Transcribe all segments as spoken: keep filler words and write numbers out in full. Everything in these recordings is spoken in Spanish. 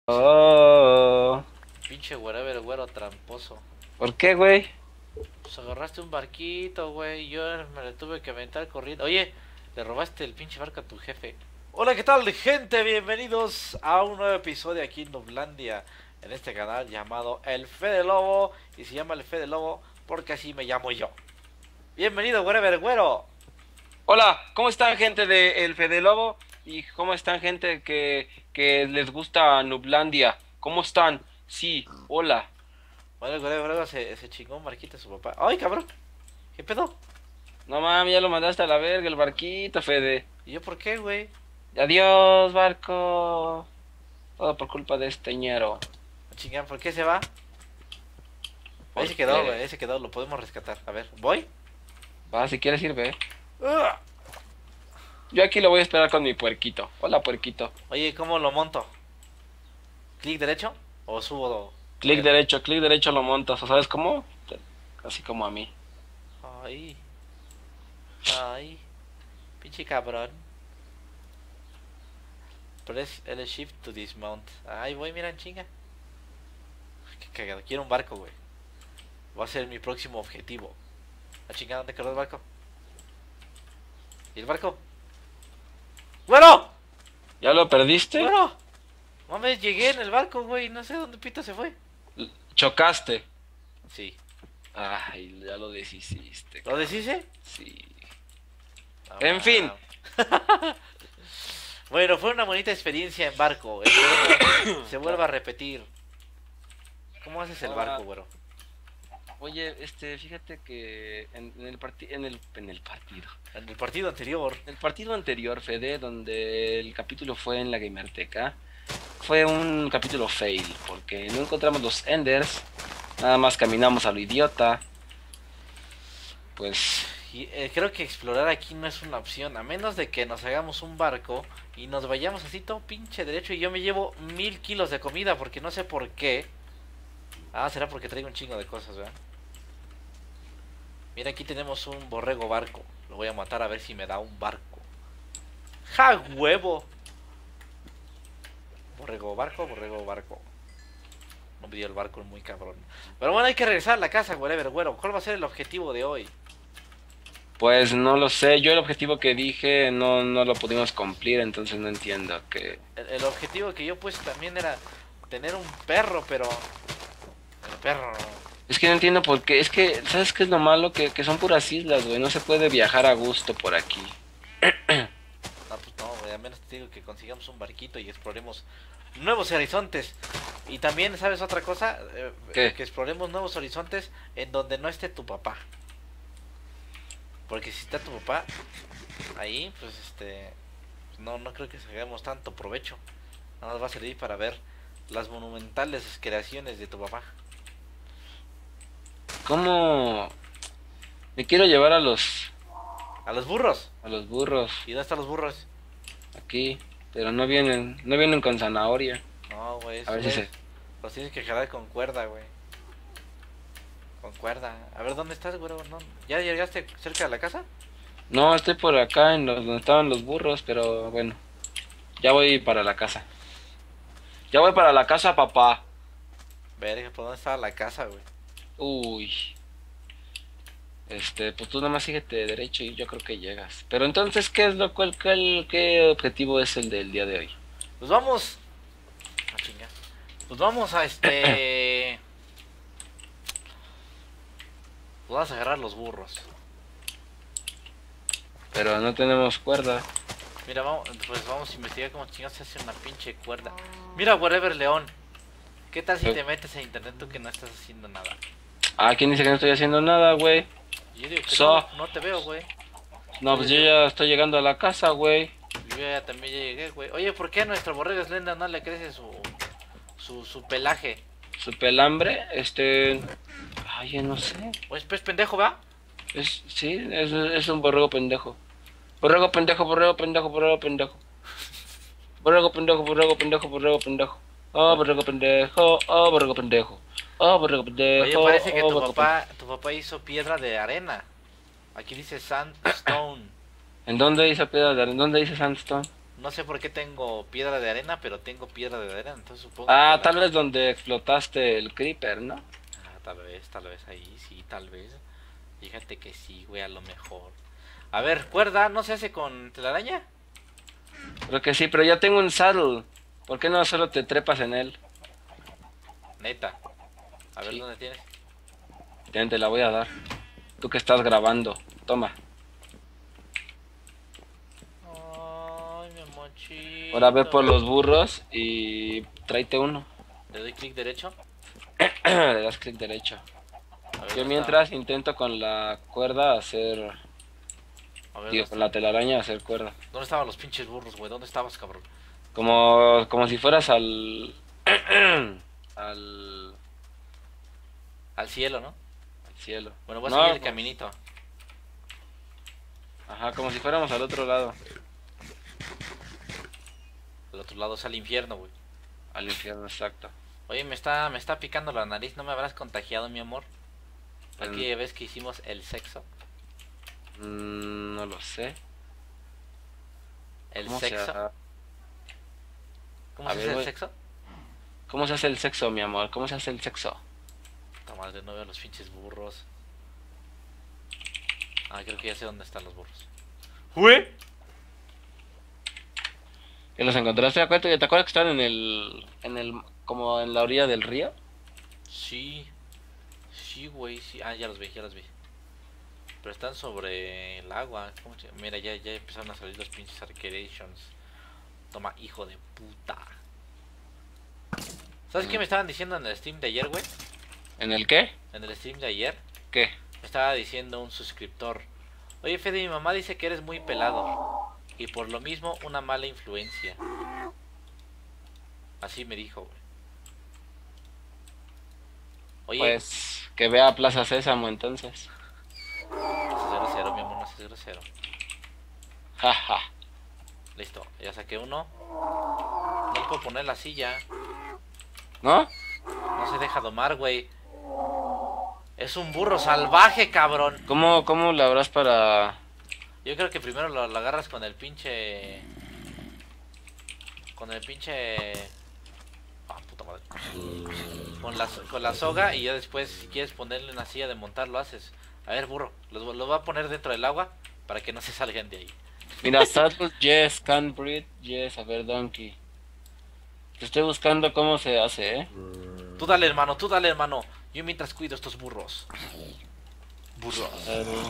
Oh, Pinche wherever, güero tramposo. ¿por qué, güey? Pues agarraste un barquito, güey. Yo me le tuve que aventar corriendo. Oye, le robaste el pinche barco a tu jefe. Hola, ¿qué tal, gente? Bienvenidos a un nuevo episodio aquí en Nublandia. En este canal llamado El Fede Lobo. Y se llama El Fede Lobo porque así me llamo yo. Bienvenido, wherever, güero. Hola, ¿cómo están, gente de El Fede Lobo? ¿Y cómo están, gente que, que les gusta Nublandia? ¿Cómo están? Sí, hola. Bueno, el wherever, güero se, se chingó un barquito a su papá. ¡Ay, cabrón! ¿Qué pedo? No mames, ya lo mandaste a la verga el barquito, Fede. ¿Y yo por qué, güey? Adiós, barco. Todo por culpa de este ñero. Chingar, ¿por qué se va? Ahí se quedó, güey, Porque, ahí se quedó, lo podemos rescatar. A ver, ¿voy? va, si quieres ir, ve. ¡Ugh! Yo aquí lo voy a esperar con mi puerquito. Hola, puerquito. Oye, ¿cómo lo monto? ¿Clic derecho? ¿O subo? A Clic ver. derecho, clic derecho lo montas. ¿O sabes cómo? Así como a mí. Ay, ay, pinche cabrón. Press L shift to dismount. Ay, voy, mira, en chinga. Qué cagado, quiero un barco, güey. Va a ser mi próximo objetivo. La chingada, ¿dónde quedó el barco? ¿Y el barco? ¡Bueno! ¿Ya lo perdiste? ¡Bueno! Mames, llegué en el barco, güey. No sé dónde pito se fue. Chocaste. Sí. Ay, ya lo deshiciste. ¿Lo deshice? Sí. No, En fin. Bueno, fue una bonita experiencia en barco. Espero se vuelva a repetir. ¿Cómo haces el Ahora, barco, güero? oye, este, fíjate que en, en el parti en el en el partido. En el partido anterior. En el partido anterior, Fede, donde el capítulo fue en la Gamerteca, fue un capítulo fail, porque no encontramos los Enders, nada más caminamos a lo idiota. Pues Y eh, creo que explorar aquí no es una opción. A menos de que nos hagamos un barco y nos vayamos así todo pinche derecho. Y yo me llevo mil kilos de comida porque no sé por qué. Ah, será porque traigo un chingo de cosas, ¿verdad? Mira, aquí tenemos un borrego barco. Lo voy a matar a ver si me da un barco. ¡Ja, huevo! Borrego barco, borrego barco. No me dio el barco muy cabrón. Pero bueno, hay que regresar a la casa, whatever, güero. ¿Cuál va a ser el objetivo de hoy? pues no lo sé, yo el objetivo que dije no, no lo pudimos cumplir, entonces no entiendo que... El, el objetivo que yo puse también era tener un perro, pero... El perro no. Es que no entiendo por qué, es que, ¿sabes qué es lo malo? Que, que son puras islas, güey, no se puede viajar a gusto por aquí. No, pues no, güey. A menos te digo que consigamos un barquito y exploremos nuevos horizontes. Y también, ¿sabes otra cosa? Eh, ¿Qué? que exploremos nuevos horizontes en donde no esté tu papá. Porque si está tu papá ahí, pues este... No, no creo que saquemos tanto provecho. Nada más va a servir para ver las monumentales creaciones de tu papá. ¿Cómo? Me quiero llevar a los, A los burros. a los burros ¿Y dónde están los burros? aquí, pero no vienen, no vienen con zanahoria. No, güey, A esos ver si güeyes se... los tienes que jalar con cuerda, güey. Con cuerda. A ver, ¿dónde estás, güey? No, ¿ya llegaste cerca de la casa? No, estoy por acá en los, donde estaban los burros, pero bueno, ya voy para la casa. Ya voy para la casa, papá. Verga, ¿por dónde estaba la casa, güey? Uy, este, pues tú nomás síguete derecho y yo creo que llegas. Pero entonces, ¿qué es lo cual, cuál, qué objetivo es el del día de hoy? Pues vamos. Ah, chinga. Pues vamos a este. Pues vamos a agarrar los burros. Pero no tenemos cuerda. Mira, vamos, pues vamos a investigar cómo chingados se hace una pinche cuerda. Mira, whatever, León. ¿Qué tal si te metes a internet tú que no estás haciendo nada? Ah, ¿quién dice que no estoy haciendo nada, güey? Yo digo que So, no, no te veo, güey. no, pues yo ya estoy llegando a la casa, güey. Yo ya también ya llegué, güey. Oye, ¿por qué a nuestro borrego Slender no le crece su, su, su pelaje? Su pelambre, este... Ay, yo no sé. Oye, pues pendejo, ¿va? Es, sí, es, es un borrego pendejo. Borrego pendejo, borrego pendejo, borrego pendejo. Borrego pendejo, borrego pendejo, borrego pendejo. Oh, borrego pendejo, oh, borrego pendejo. Oh, borrego pendejo. Oye, parece que oh, tu borrego papá, tu papá hizo piedra de arena. Aquí dice sandstone. pendejo. ¿En dónde dice piedra de arena? ¿En dónde dice sandstone? No sé por qué tengo piedra de arena, pero tengo piedra de arena, entonces supongo Ah, que la... tal vez donde explotaste el creeper, ¿no? Ah, tal vez, tal vez ahí, sí, tal vez. Fíjate que sí, güey, a lo mejor. A ver, cuerda, ¿no se hace con telaraña? Creo que sí, pero ya tengo un saddle. ¿Por qué no solo te trepas en él? Neta. A ver, Sí, ¿dónde tienes? te, te la voy a dar. Tú que estás grabando. Toma. Ay, mi Ahora ve por mochito. los burros y tráete uno. Le doy clic derecho. Le das clic derecho. A ver, Yo ¿dónde está? mientras intento con la cuerda hacer... A ver, ¿dónde Digo, con está? la telaraña hacer cuerda. ¿Dónde estaban los pinches burros, güey? ¿Dónde estabas, cabrón? Como, como si fueras al... al... Al cielo, ¿no? al cielo. Bueno, voy a seguir No, el pues, caminito. ajá, como si fuéramos al otro lado. Al otro lado es al infierno, güey. Al infierno, exacto. Oye, me está, me está picando la nariz. ¿No me habrás contagiado, mi amor? Pues, Aquella vez que hicimos el sexo. mm, no lo sé. ¿El ¿Cómo se, sexo? ha- ¿Cómo a se ver, hace el güey. sexo? ¿Cómo se hace el sexo, mi amor? ¿Cómo se hace el sexo? Puta madre, no veo los pinches burros. Ah, creo que ya sé dónde están los burros. ¡Uy! ¿Y los encontraste? ¿Te acuerdas? ¿Te acuerdas que están en el, en el, como en la orilla del río? Sí. Sí, güey, sí. Ah, ya los vi, ya los vi. Pero están sobre el agua. ¿Cómo se- Mira, ya, ya empezaron a salir los pinches arcadations. Toma, hijo de puta. ¿Sabes qué me estaban diciendo en el stream de ayer, güey? ¿En el qué? En el stream de ayer ¿Qué? me estaba diciendo un suscriptor: oye, Fede, mi mamá dice que eres muy pelado y por lo mismo una mala influencia. Así me dijo, güey. Oye, Pues que vea Plaza Sésamo entonces. no seas grosero, mi amor, no seas grosero. Jaja. Listo, ya saqué uno. No le puedo poner la silla. ¿No? No se deja domar, güey. Es un burro salvaje, cabrón. ¿Cómo, cómo la habrás para...? Yo creo que primero lo, lo agarras con el pinche... Con el pinche... Ah, puta madre. Con la, con la soga y ya después, si quieres ponerle una silla de montar, lo haces. A ver, burro, lo, lo voy a poner dentro del agua para que no se salgan de ahí. Mira, saddle, yes, can breed, yes, a ver, donkey. Te estoy buscando cómo se hace, ¿eh? Tú dale, hermano, tú dale, hermano. Yo mientras cuido estos burros. Burros. Saddle.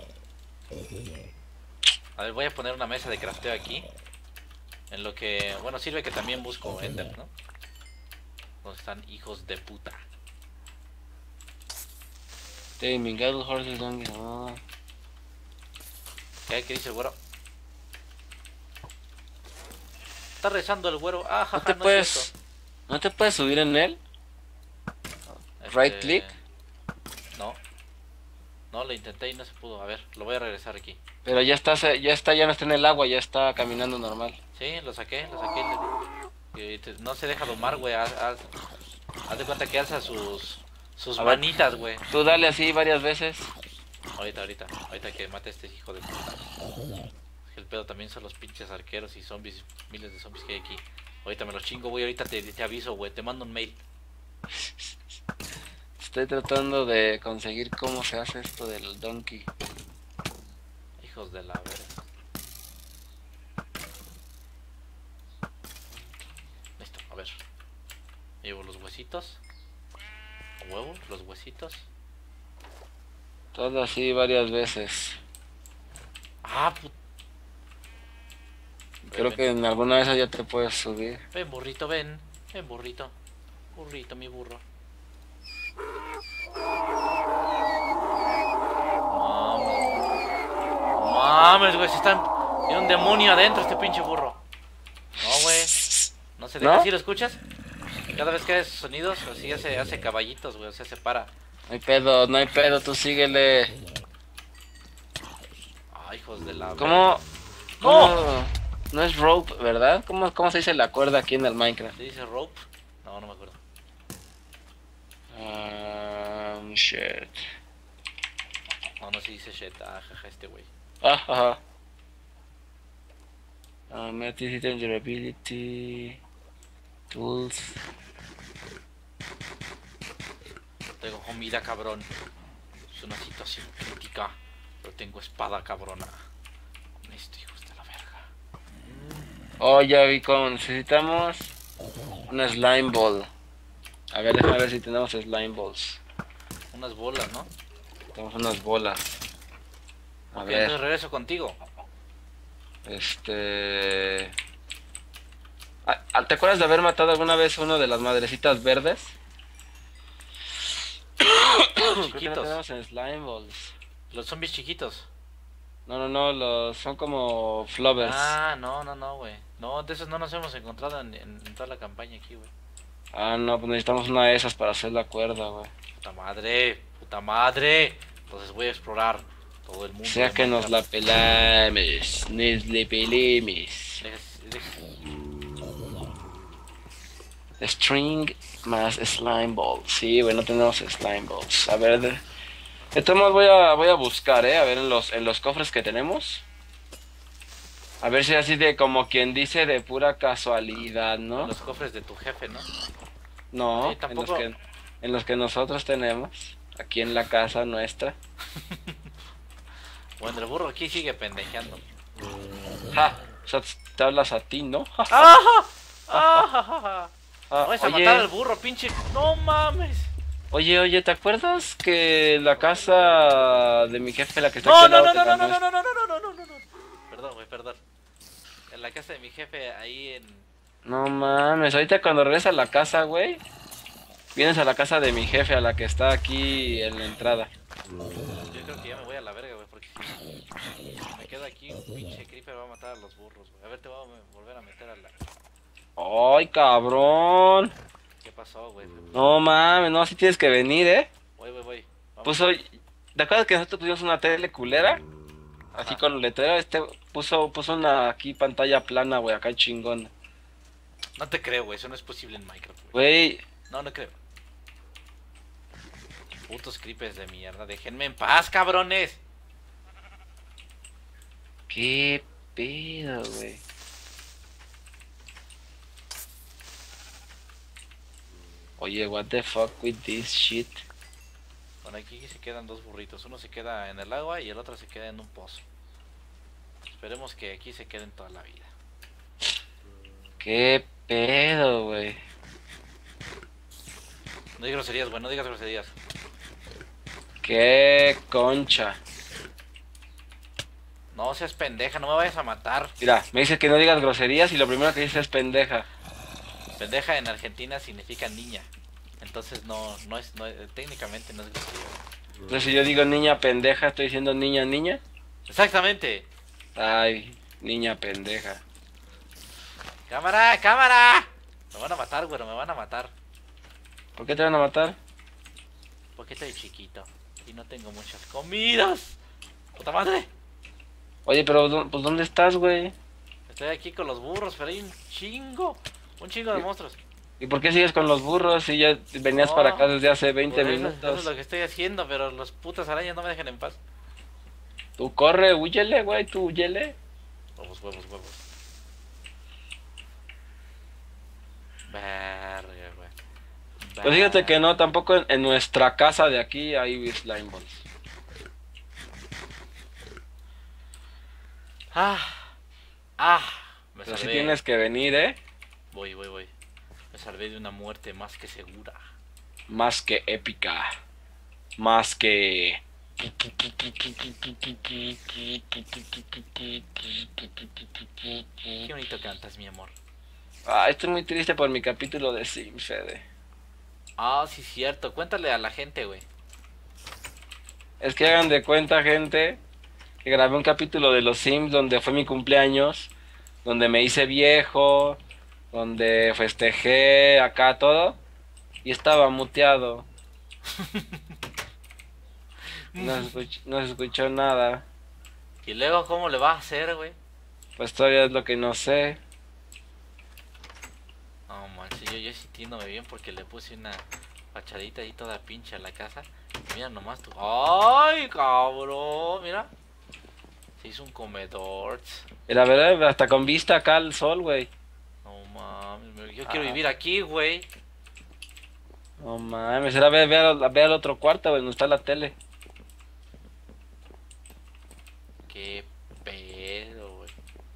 A ver, voy a poner una mesa de crafteo aquí. En lo que... Bueno, sirve que también busco Ender, ¿no? ¿Dónde están, hijos de puta? Taming, cattle, horses, donkeys, oh. ¿Qué, ¿Qué dice el güero? Está rezando el güero. Ah, ¿No jaja, te no es puedes... cierto. ¿No te puedes subir en él? Este, Right click. No. No, lo intenté y no se pudo. A ver, lo voy a regresar aquí. Pero ya está, ya está, ya no está en el agua, ya está caminando normal. Sí, lo saqué, lo saqué. le- y te- no se deja domar, güey. Haz, haz- haz de cuenta que alza sus, sus A ver. manitas, güey. Tú dale así varias veces. Ahorita, ahorita, ahorita que mate a este hijo de puta. Es que el pedo también son los pinches arqueros y zombies, miles de zombies que hay aquí. Ahorita me los chingo, güey. Ahorita te, te aviso, güey. Te mando un mail. Estoy tratando de conseguir cómo se hace esto del donkey. Hijos de la verga. Listo, a ver. Llevo los huesitos. A huevo, los huesitos. Todo así varias veces. Ah, puta. Creo que en alguna de esas ya te puedes subir. Ven, burrito, ven. Ven, burrito. Burrito, mi burro. Mames. Mames, güey. Se están... Tiene un demonio adentro este pinche burro. No, güey. No se deja. ¿No? ¿Sí lo escuchas? Cada vez que hace sonidos, así hace, hace caballitos, güey. O sea, se para. No hay pedo, no hay pedo, tú síguele. Ah, hijos de la... ¿Cómo? ¡No! ¿Cómo? No es rope, ¿verdad? ¿Cómo, cómo se dice la cuerda aquí en el Minecraft? ¿Se dice rope? No, no me acuerdo. Um, shit. No, no se dice shit. Ah, jaja, este güey. Ah, ajá. Uh, Multi-system durability. Tools. Tengo comida, cabrón. Es una situación crítica. Pero tengo espada, cabrona. Con esto, hijos de la verga. Oh, ya vi cómo necesitamos una slime ball. A ver, déjame ver si tenemos slime balls. Unas bolas, ¿no? Tenemos unas bolas. A Ok, ver, entonces regreso contigo. este... Ah, ah, ¿te acuerdas de haber matado alguna vez uno de las madrecitas verdes? Creo que no Chiquitos. tenemos en slime balls. Los zombies chiquitos. No, no, no, los son como flovers. Ah, no, no, no, güey. No, de esos no nos hemos encontrado en, en- en toda la campaña aquí, güey. Ah, no, pues necesitamos una de esas para hacer la cuerda, güey. Puta madre, puta madre. Entonces voy a explorar todo el mundo. Sea de que nos la Minecraft. pelamos, nos le pelemos. Deja- deja- String más slime ball. Sí, güey, no tenemos slime balls. A ver, de, de todos modos voy a, voy a buscar, eh, a ver en los, en los cofres que tenemos. A ver si así de como quien dice de pura casualidad, ¿no? Los cofres de tu jefe, ¿no? No, Sí, en los tampoco. que, en los que nosotros tenemos, aquí en la casa nuestra. Bueno, el burro aquí sigue pendejeando. Ja, o sea, te hablas a ti, ¿no? Ja, ¡Ah! ¡Ah! ja, ja, ja! ah, Vas a oye, matar al burro, pinche. ¡No mames! oye, oye, ¿te acuerdas que la casa de mi jefe, la que está No, aquí al no, lado no, de no, la no, no, no, nuestra? no, no, no, no, no, no, no. Perdón, güey, perdón. En la casa de mi jefe, ahí en. No mames, ahorita cuando regresas a la casa, güey, vienes a la casa de mi jefe, a la que está aquí en la entrada. Yo creo que ya me voy a la verga, güey, porque si me quedo aquí, un pinche creeper va a matar a los burros, güey. A ver, te voy a me- volver a meter a la. ¡Ay, cabrón! ¿Qué pasó, güey? No mames, no, así tienes que venir, ¿eh? Voy, voy, voy. Vamos. Puso, ¿te acuerdas que nosotros pusimos una tele culera? Así Ajá. con letrero, este puso, puso una aquí pantalla plana, güey, acá chingón. No te creo, güey, eso no es posible en Minecraft, güey. Güey, No, no creo. Putos creepers de mierda, déjenme en paz, cabrones. qué pedo, güey. Oye, what the fuck with this shit? Bueno, aquí se quedan dos burritos. Uno se queda en el agua y el otro se queda en un pozo. Esperemos que aquí se queden toda la vida. Qué pedo, güey. No digas groserías, güey, no digas groserías. Qué concha. No seas pendeja, no me vayas a matar. Mira, me dice que no digas groserías y lo primero que dice es pendeja. Pendeja en Argentina significa niña. Entonces no, no es, no, técnicamente no es grosería. Entonces si yo digo niña pendeja, estoy diciendo niña niña. Exactamente. Ay, niña pendeja. Cámara, cámara. Me van a matar, güey, me van a matar. ¿Por qué te van a matar? Porque estoy chiquito y no tengo muchas comidas. Puta madre. Oye, pero ¿dó- pues ¿dónde estás, güey? Estoy aquí con los burros, pero hay un chingo. Un chingo de monstruos. ¿Y por qué sigues con los burros si ya venías No, para acá desde hace veinte Pues eso, eso minutos? es lo que estoy haciendo, pero los putas arañas no me dejan en paz. Tú corre, huyele, güey, tú huyele. Huevos, huevos, huevos. Verga, güey. Pues fíjate que no, tampoco en, en nuestra casa de aquí hay slime balls. Ah, ah, me Pero sí salvé. tienes que venir, ¿eh? Voy, voy, voy. Me salvé de una muerte más que segura. Más que épica. Más que... Qué bonito cantas, mi amor. Ah, estoy muy triste por mi capítulo de Sims, Fede. Ah, sí, cierto. Cuéntale a la gente, güey. Es que hagan de cuenta, gente, que grabé un capítulo de los Sims donde fue mi cumpleaños, donde me hice viejo, donde festejé acá todo, y estaba muteado. No se escuchó, no se escuchó nada. Y luego, ¿cómo le vas a hacer, güey? Pues todavía es lo que no sé. No, manches, yo, yo sintiéndome bien porque le puse una fachadita ahí toda pinche a la casa. Mira nomás tú. ¡Ay, cabrón! Mira. Se hizo un comedor. La verdad, hasta con vista acá al sol, güey. No mames, yo quiero Ah. vivir aquí, güey. No mames, era ve, ve, al, ve al otro cuarto, güey, donde está la tele. Qué pedo, güey.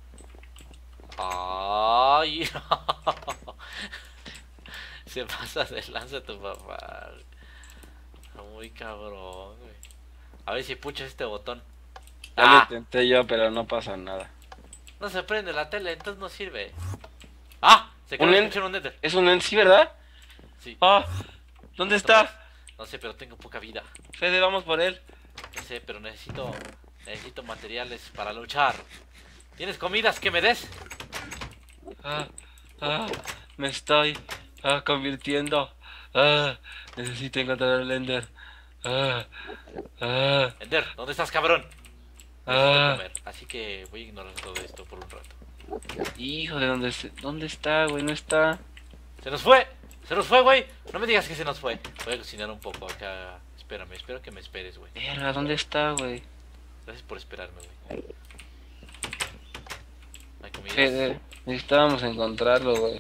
Ay, se pasa de lanza tu papá. Muy cabrón, güey. A ver si puchas este botón. Ya lo Ah, intenté yo, pero no pasa nada. no se prende la tele, entonces no sirve. Ah, se acaba Un de en- escuchar un Nether. Es un en sí, ¿verdad? Sí, Ah, ¿dónde otra vez. está? No sé, pero tengo poca vida. Fede, vamos por él. No sé, pero necesito necesito materiales para luchar. ¿Tienes comidas que me des? Ah, ah, me estoy ah, convirtiendo. Ah, necesito encontrar el Ender. Ah, ah, Ender, ¿dónde estás, cabrón? Necesito ah. comer, así que voy a ignorar todo esto por un rato. Hijo de dónde, se- ¿dónde está, güey? No está. ¡Se nos fue! ¡Se nos fue, güey! No me digas que se nos fue. Voy a cocinar un poco acá. Espérame, espero que me esperes, güey. Verga, ¿dónde está, güey? Gracias por esperarme, güey. ¿Hay comidas? Fede, necesitábamos encontrarlo, güey.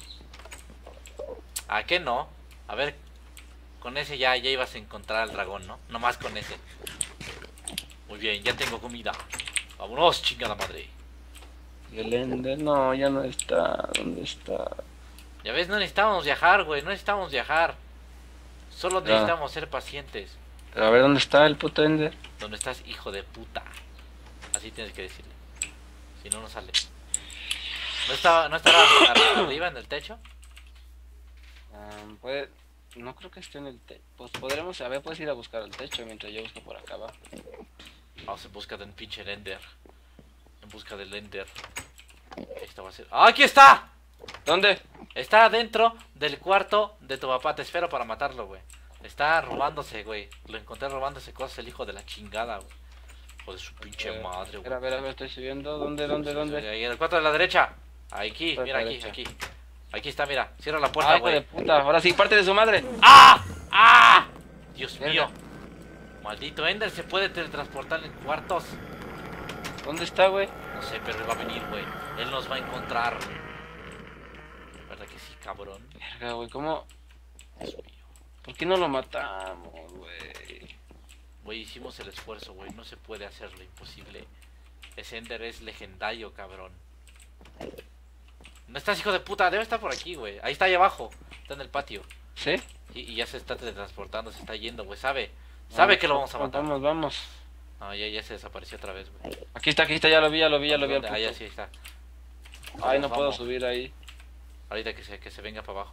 ¿A qué no? A ver, con ese ya, ya ibas a encontrar al dragón, ¿no? Nomás con ese. Muy bien, ya tengo comida. Vámonos, chingada madre. ¿Y el Ender? No, ya no está. ¿Dónde está? Ya ves, no necesitamos viajar, güey. No necesitamos viajar. Solo Ya. necesitamos ser pacientes. Pero a ver, ¿dónde está el puto Ender? ¿Dónde estás, hijo de puta? Así tienes que decirle. Si no, no sale. ¿No estaba, no estará ar- arriba en el techo? Ah, puede... No creo que esté en el techo. Pues podremos, a ver, puedes ir a buscar el techo mientras yo busco por acá abajo. Vamos en busca de un pinche Ender. En busca del Ender. Esta va a ser. ¡Ah, aquí está! ¿Dónde? Está dentro del cuarto de tu papá. Te espero para matarlo, güey. Está robándose, güey. Lo encontré robándose cosas el hijo de la chingada, güey. Hijo de su pinche Eh, madre, A güey. ver, a ver, a ver, estoy subiendo. ¿Dónde, dónde, dónde? Ahí en el cuarto de la derecha. Aquí, Cuarto mira de la aquí, derecha. aquí. Aquí está, mira. Cierra la puerta, Ay, hijo de güey. puta. Ahora sí, parte de su madre. ¡Ah! ¡Ah! Dios Verga. mío. Maldito Ender se puede teletransportar en cuartos. ¿Dónde está, güey? No sé, pero él va a venir, güey. Él nos va a encontrar. ¿Verdad que sí, cabrón? Verga, güey, ¿cómo? Dios mío. ¿Por qué no lo matamos, güey? Güey, hicimos el esfuerzo, güey. No se puede hacerlo, imposible. Ese Ender es legendario, cabrón. ¿No estás, hijo de puta? Debe estar por aquí, güey. Ahí está, ahí abajo. Está en el patio. ¿Sí? Y, y ya se está teletransportando, se está yendo, güey. Sabe. Sabe Vamos, que lo vamos a matar. Vamos, vamos. No, ya, ya se desapareció otra vez, güey. Aquí está, aquí está, ya lo vi, ya lo vi, ya lo vi. al ¿Dónde? Ah, ya puto. sí está. Ay, Vamos, no puedo vamos. subir ahí. Ahorita que se, que se venga para abajo.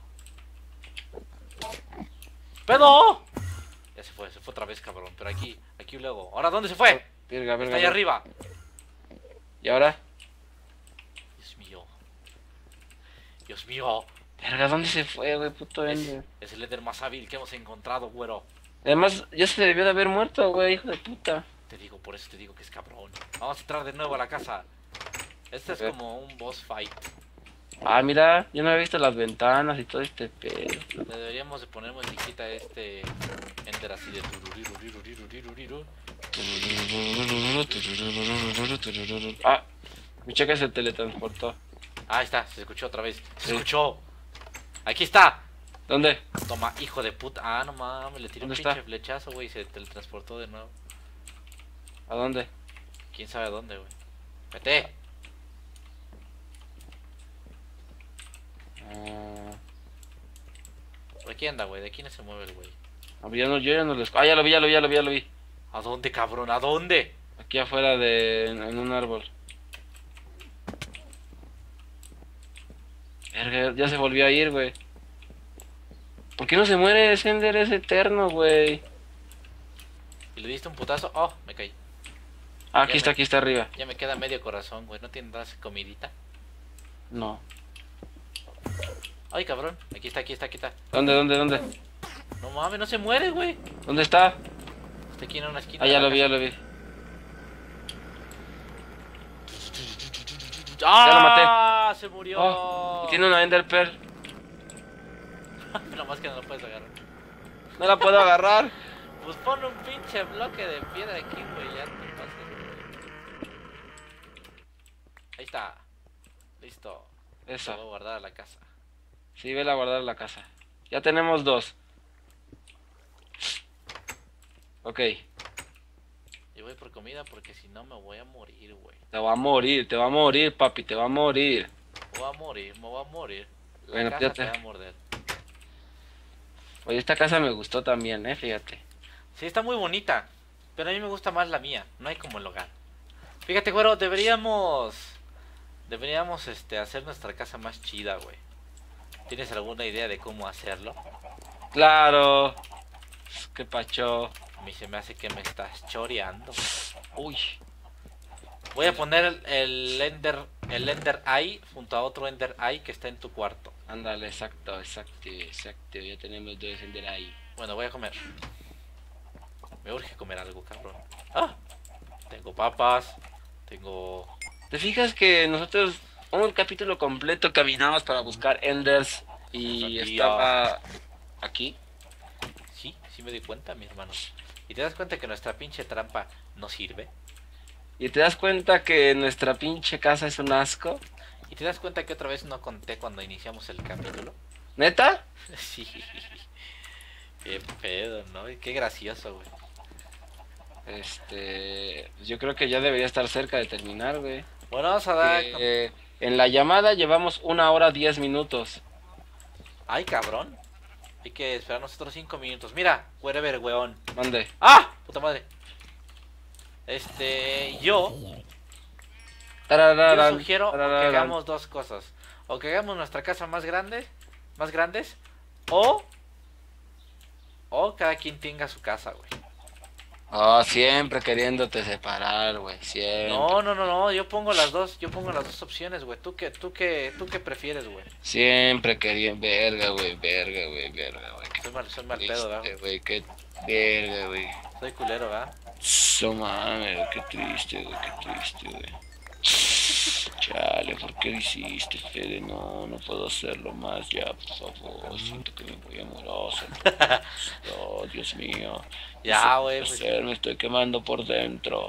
¡Pedo! Ya se fue, se fue otra vez, cabrón. Pero aquí, aquí luego. ¿Ahora dónde se fue? Verga, verga. Está ahí verga. arriba. ¿Y ahora? Dios mío. Dios mío. Verga, ¿dónde se fue, güey, puto Es, Ender? es el Ender más hábil que hemos encontrado, güero. Además, ya se debió de haber muerto, güey, hijo de puta. Te digo, por eso te digo que es cabrón. Vamos a entrar de nuevo a la casa. Este es Ok. como un boss fight. Ah, mira, yo no había visto las ventanas y todo este pedo. Le deberíamos de poner musiquita a este Ender así de tururiruriruriruriruriru. Ah, mi cheque se teletransportó. Ah, ahí está, se escuchó otra vez. Se Sí. escuchó. Aquí está. ¿Dónde? Toma, hijo de puta. Ah, no mames, le tiré un ¿Dónde pinche está? flechazo, güey, y se teletransportó de nuevo. ¿A dónde? Quién sabe a dónde, güey. Vete. Ah, ¿Por aquí anda, güey? ¿De aquí no se mueve el güey? a ver, ya no, yo ya no lo escu- Ah, ya lo vi, ya lo vi, ya lo vi, ya lo vi. ¿A dónde, cabrón? ¿A dónde? Aquí afuera de... en, en un árbol. Verga, ya se volvió a ir, güey. ¿Por qué no se muere Sender? Es eterno, güey. ¿Y le diste un putazo? Oh, me caí. Ah, aquí Ya está, me- aquí está arriba. Ya me queda medio corazón, güey. ¿No tendrás comidita? No. Ay, cabrón. Aquí está, aquí está, aquí está. ¿Dónde, dónde, dónde? No mames, no se muere, güey. ¿Dónde está? Está aquí en una esquina. Ah, de ya la lo vi, ya casa. lo vi. ¡Ah! Ya lo maté. Se murió. Oh, y tiene una Ender Pearl. Nada más que no lo puedes agarrar. No la puedo agarrar. Pues pon un pinche bloque de piedra aquí, güey. Ya te pasas, güey. está. Listo. Eso. Lo voy a guardar a la casa. Sí, vela a guardar la casa. Ya tenemos dos. Ok. Yo voy por comida porque si no me voy a morir, güey. Te va a morir, te va a morir, papi, te va a morir. Me voy a morir, me voy a morir. La Bueno, casa fíjate. te va a morder. Oye, esta casa me gustó también, eh, fíjate. Sí, está muy bonita. Pero a mí me gusta más la mía. No hay como el hogar. Fíjate, güero, deberíamos... Deberíamos, este, hacer nuestra casa más chida, güey. ¿Tienes alguna idea de cómo hacerlo? Claro. Qué pacho. A mí se me hace que me estás choreando. Uy. Voy a poner el, el Ender el Ender Eye junto a otro Ender Eye que está en tu cuarto. Ándale, exacto, exacto, exacto. Ya tenemos dos Ender ahí. Bueno, voy a comer. Me urge comer algo, cabrón. ¡Ah! Tengo papas. Tengo... ¿Te fijas que nosotros un capítulo completo caminamos para buscar Enders y Aquí, estaba aquí? Sí, sí me di cuenta, mi hermano. ¿Y te das cuenta que nuestra pinche trampa no sirve? ¿Y te das cuenta que nuestra pinche casa es un asco? ¿Y te das cuenta que otra vez no conté cuando iniciamos el capítulo? ¿Neta? Sí. Qué pedo, ¿no? Qué gracioso, güey. Este... Yo creo que ya debería estar cerca de terminar, güey. Bueno, vamos a dar... Que, eh, en la llamada llevamos una hora diez minutos. Ay, cabrón. Hay que esperar nosotros cinco minutos. Mira, wherever, weón. Mande. ¡Ah! Puta madre. Este... Yo... Yo Tarararán, sugiero que tarararán. hagamos dos cosas. O que hagamos nuestra casa más grande, más grandes, o o cada quien tenga su casa, güey. Oh, siempre queriéndote separar, güey. Siempre. No, no, no, no, yo pongo las dos, yo pongo las dos opciones, güey. ¿Tú qué, tú qué, tú qué prefieres, güey? Siempre queriendo. Verga, güey. Verga, güey. Verga, güey. Soy mal, soy mal pedo, Triste, ¿verdad? güey. Qué verga, güey. Soy culero, ¿verdad? No mames, qué triste, güey. Qué triste, güey. Chale, ¿por qué lo hiciste, Fede? No, no puedo hacerlo más ya, por favor. Siento que me voy a morir. Oh, Dios mío. Ya, No sé güey, qué pues- hacer, me estoy quemando por dentro.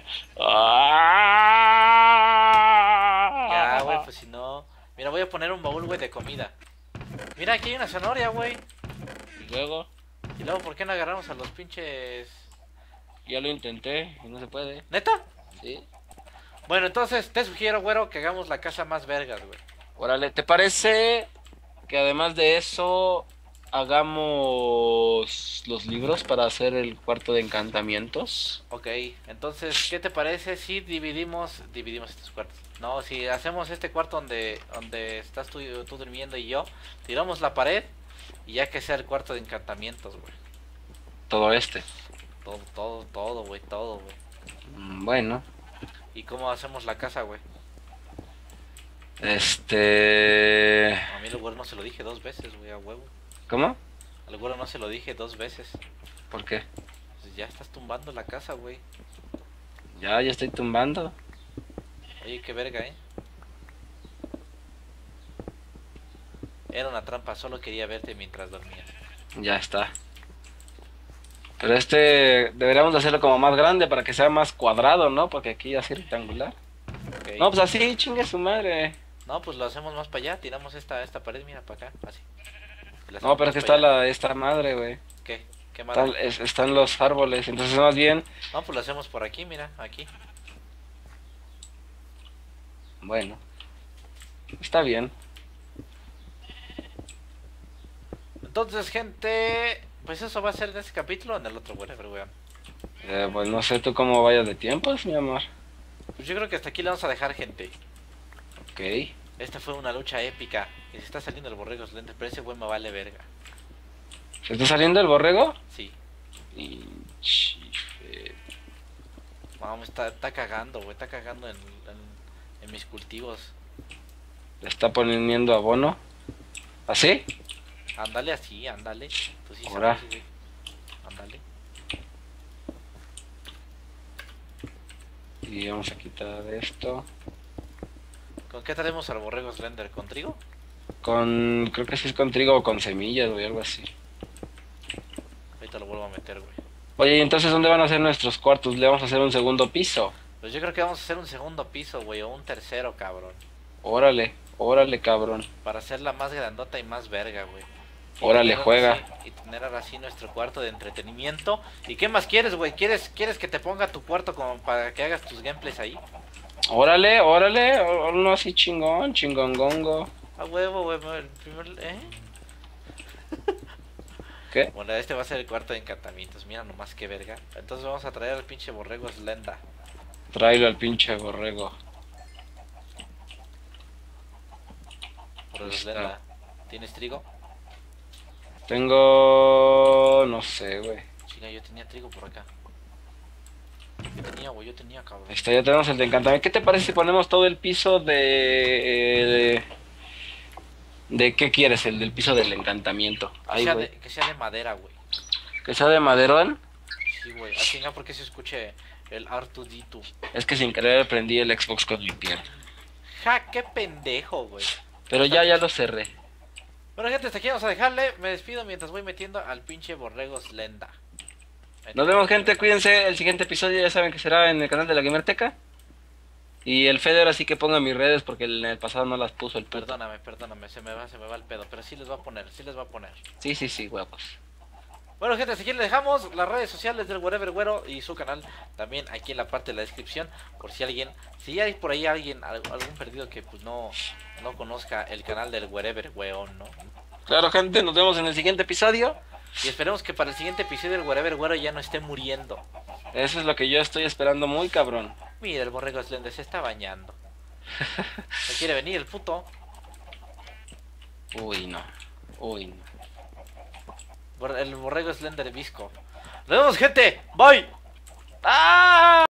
Ya, güey, pues si no... Mira, voy a poner un baúl, güey, de comida. Mira, aquí hay una zanahoria, güey. Y luego, Y luego, ¿por qué no agarramos a los pinches... ya lo intenté y no se puede. ¿Neta? ¿Sí? Bueno, entonces te sugiero, güero, que hagamos la casa más vergas, güey. Órale, ¿te parece que además de eso hagamos los libros para hacer el cuarto de encantamientos? Ok, entonces, ¿qué te parece si dividimos dividimos estos cuartos? No, si hacemos este cuarto donde donde estás tú, tú durmiendo y yo, tiramos la pared y ya que sea el cuarto de encantamientos, güey. Todo este. Todo, todo, todo, güey, todo, güey. Mm, Bueno, ¿Y cómo hacemos la casa, güey? este... A mí al güero no se lo dije dos veces, güey, a huevo. ¿Cómo? Al güero no se lo dije dos veces. ¿Por qué? Pues ya estás tumbando la casa, güey. Ya, ya estoy tumbando. Oye, qué verga, ¿eh? Era una trampa, solo quería verte mientras dormías. Ya está. Pero este deberíamos de hacerlo como más grande para que sea más cuadrado, ¿no? Porque aquí ya es rectangular. Ok. No, pues así, chingue su madre. No, pues lo hacemos más para allá, tiramos esta, esta pared, mira, para acá, así. Y la No, hacemos pero es que más está pa' allá. la, esta madre, güey. ¿Qué? ¿Qué Están, madre? es- están los árboles, entonces más bien... No, pues lo hacemos por aquí, mira, aquí. Bueno. Está bien. Entonces, gente, pues eso va a ser en este capítulo o en el otro, whatever, weón. Eh, pues no sé tú cómo vayas de tiempos, mi amor. Pues yo creo que hasta aquí le vamos a dejar, gente. Ok. Esta fue una lucha épica. Y se está saliendo el borrego lente, pero ese güey me vale verga. ¿Se está saliendo el borrego? Sí. Y... chife. No, me está, está cagando, güey, está cagando en, en, en mis cultivos. Le está poniendo abono. ¿Así? Ándale así, ándale. Tú sí Ahora. sabes, güey. Ándale. Y vamos a quitar esto. ¿Con qué traemos al borrego Slender? ¿Con trigo? Con... creo que sí es con trigo o con semillas, güey, algo así. Ahorita lo vuelvo a meter, güey. Oye, ¿y entonces dónde van a ser nuestros cuartos? ¿Le vamos a hacer un segundo piso? Pues yo creo que vamos a hacer un segundo piso, güey, o un tercero, cabrón. Órale, órale, cabrón. Para hacerla más grandota y más verga, güey. Y Órale, tener juega. ahora sí- y tener ahora sí nuestro cuarto de entretenimiento. ¿Y qué más quieres, güey? ¿Quieres, ¿Quieres que te ponga tu cuarto como para que hagas tus gameplays ahí? Órale, órale, o- uno así chingón, chingongongo. A huevo, güey. El primer, ¿eh? ¿Qué? Bueno, este va a ser el cuarto de encantamientos. Mira nomás qué verga. Entonces vamos a traer al pinche borrego Slenda. Tráelo al pinche borrego. Borrego Está. Slenda. ¿Tienes trigo? Tengo... no sé, güey. Chica, yo tenía trigo por acá. Yo tenía, güey, yo tenía, cabrón. Ahí está, ya tenemos el de encantamiento. ¿Qué te parece si ponemos todo el piso de... de... ¿De qué quieres? El del piso del encantamiento. Que Ahí, sea, güey. de, que sea de madera, güey. Que sea de maderón. Sí, güey. Así no, porque se escuche el R dos D dos. Es que sin querer prendí el Xbox con mi piel. Ja, qué pendejo, güey. Pero ya, ya lo cerré. Bueno, gente, hasta aquí vamos a dejarle. Me despido mientras voy metiendo al pinche borrego Slenda. Nos vemos, gente. Cuídense. El siguiente episodio ya saben que será en el canal de la Gamerteca. Y el Feder así que ponga mis redes porque en el pasado no las puso el puto. Perdóname, perdóname, se me va, se me va el pedo. Pero sí les va a poner, sí les va a poner. Sí, sí, sí, huevos. Bueno, gente, hasta aquí les dejamos las redes sociales del Wherever Güero y su canal también aquí en la parte de la descripción. Por si alguien, si hay por ahí alguien, algún perdido que pues no, no conozca el canal del Wherever Güeón, ¿no? Claro, gente, nos vemos en el siguiente episodio. Y esperemos que para el siguiente episodio el Wherever Güero ya no esté muriendo. Eso es lo que yo estoy esperando muy cabrón. Mira, el borrego Slender se está bañando. ¿No quiere venir el puto? Uy, no. Uy, no. Bor- El borrego Slender visco. Nos vemos, gente. Bye. ¡Ah!